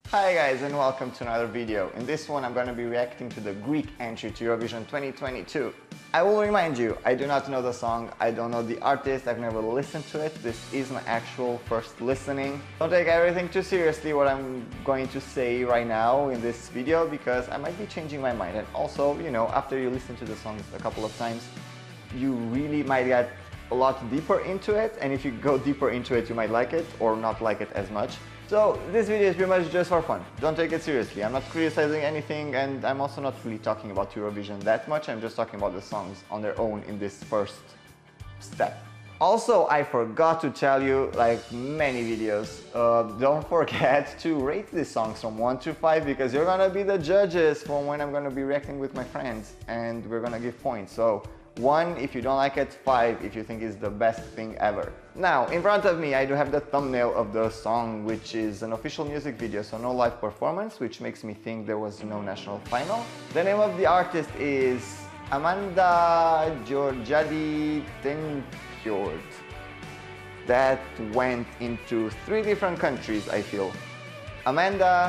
Hi guys and welcome to another video. In this one I'm going to be reacting to the Greek entry to Eurovision 2022. I will remind you, I do not know the song, I don't know the artist, I've never listened to it. This is my actual first listening. Don't take everything too seriously what I'm going to say right now in this video because I might be changing my mind. And also, you know, after you listen to the song a couple of times, you really might get a lot deeper into it, and if you go deeper into it you might like it or not like it as much. So this video is pretty much just for fun. Don't take it seriously. I'm not criticizing anything and I'm also not really talking about Eurovision that much. I'm just talking about the songs on their own in this first step. Also, I forgot to tell you, like many videos, don't forget to rate these songs from 1 to 5 because you're gonna be the judges for when I'm gonna be reacting with my friends and we're gonna give points. So 1 if you don't like it, 5 if you think it's the best thing ever. Now, in front of me I do have the thumbnail of the song, which is an official music video, so no live performance, which makes me think there was no national final. The name of the artist is Amanda Georgiadi Tenfjord. That went into 3 different countries, I feel. Amanda,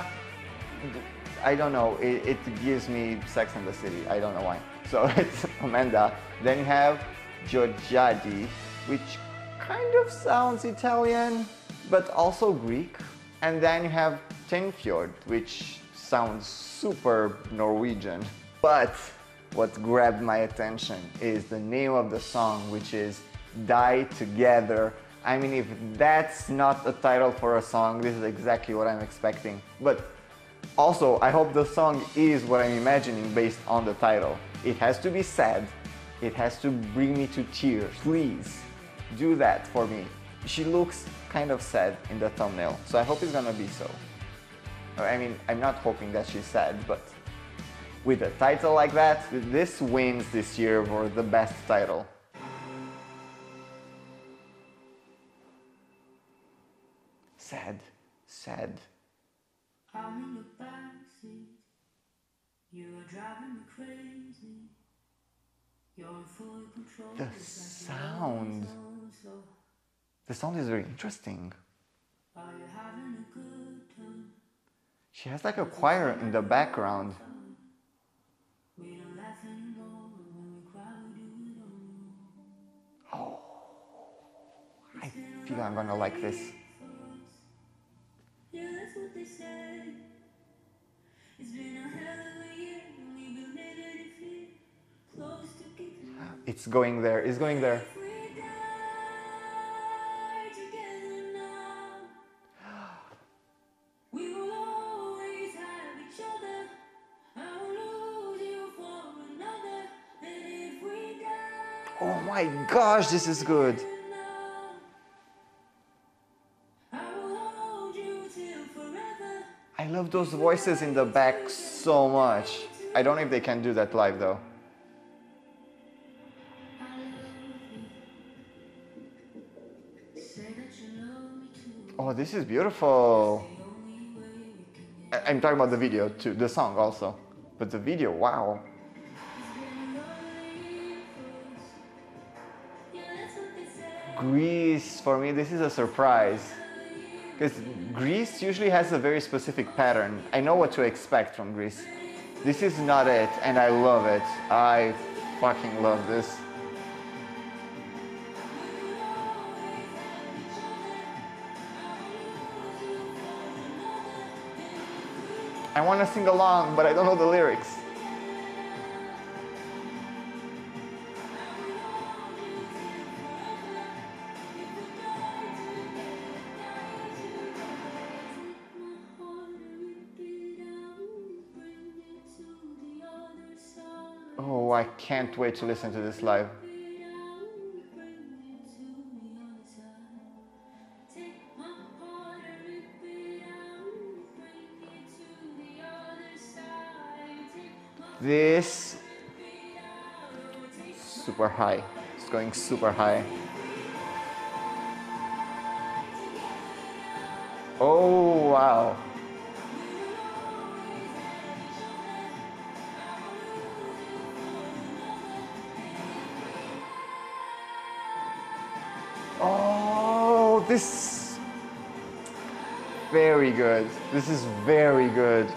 I don't know, it gives me Sex and the City, I don't know why. So it's Amanda. Then you have Georgiadi, which kind of sounds Italian, but also Greek. And then you have Tenfjord, which sounds super Norwegian. But what grabbed my attention is the name of the song, which is Die Together. I mean, if that's not a title for a song, this is exactly what I'm expecting. But also, I hope the song is what I'm imagining based on the title. It has to be sad. It has to bring me to tears. Please do that for me. She looks kind of sad in the thumbnail, so I hope it's gonna be so. I mean, I'm not hoping that she's sad, but with a title like that, this wins this year for the best title. Sad, sad. I'm in the backseat. You are driving me crazy. You're in full control. The sound is very interesting. Are you having a good time? She has like a choir in the background. We don't laugh anymore when we cry, we do it on. Oh, I feel I'm gonna like this. Yeah, that's what they say. It's been a hell of a year, and we've been living in fear. Close to keeping It's going there, it's going there. if we die together now, we will always have each other. I will lose you for another. And if we die Oh my gosh, this is good. now, I will hold you till forever. I love those voices in the back so much. I don't know if they can do that live though. Oh, this is beautiful. I'm talking about the video too, the song also. But the video, wow. Greece, for me, this is a surprise. Because Greece usually has a very specific pattern. I know what to expect from Greece. This is not it, and I love it. I fucking love this. I want to sing along, but I don't know the lyrics. Oh, I can't wait to listen to this live. This super high. It's going super high. Oh wow. Oh, this very good. This is very good.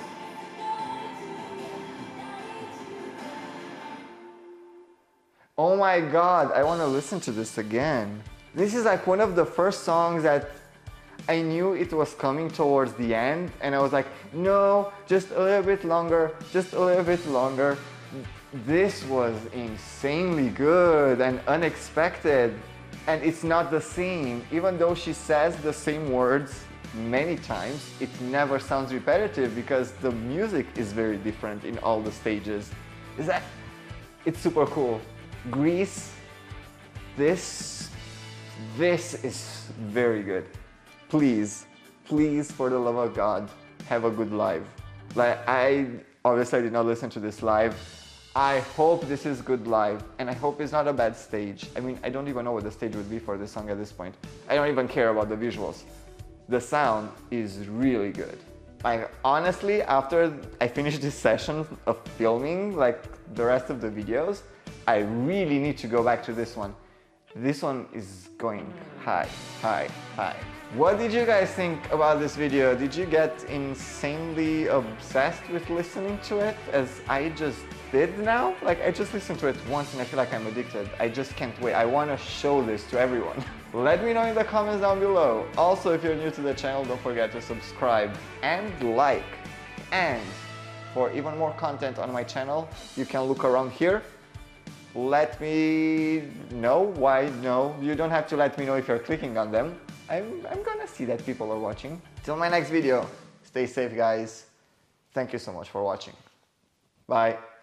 Oh my god, I want to listen to this again. This is like one of the first songs that I knew it was coming towards the end, and I was like, no, just a little bit longer, just a little bit longer. This was insanely good and unexpected, and it's not the same. Even though she says the same words many times, it never sounds repetitive because the music is very different in all the stages. It's super cool. Greece, this is very good. Please, for the love of God, have a good live. Like, I obviously did not listen to this live. I hope this is good live, and I hope it's not a bad stage. I mean, I don't even know what the stage would be for this song at this point. I don't even care about the visuals. The sound is really good. Like, honestly, after I finish this session of filming, like the rest of the videos, I really need to go back to this one. This one is going high, high, high. What did you guys think about this video? Did you get insanely obsessed with listening to it as I just did now? Like, I just listened to it once and I feel like I'm addicted. I just can't wait. I want to show this to everyone. Let me know in the comments down below. Also, if you're new to the channel, don't forget to subscribe and like. And for even more content on my channel, you can look around here. Let me know why. No, you don't have to let me know if you're clicking on them. I'm gonna see that people are watching. Till my next video, stay safe guys. Thank you so much for watching. Bye.